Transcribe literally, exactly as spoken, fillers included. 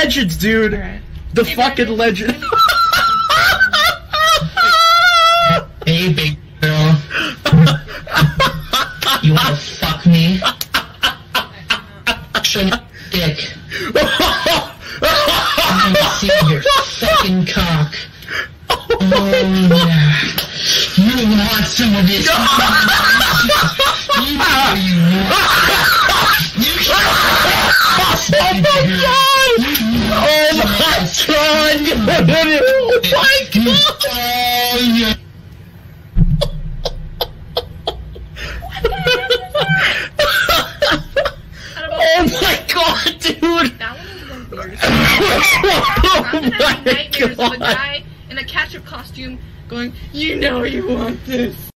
legends, dude. Right. The Hey, fucking Brandon. legend. Hey, big girl. You wanna fuck me? Show me dick. I wanna see your fucking cock. Oh yeah. You want some of this? You know you want. You should. Oh my god! Oh my god! Oh my god! Oh yeah. Oh my god, dude! That one was one weird. Oh I'm my having nightmares of a god! guy in a ketchup costume going, you know you want this.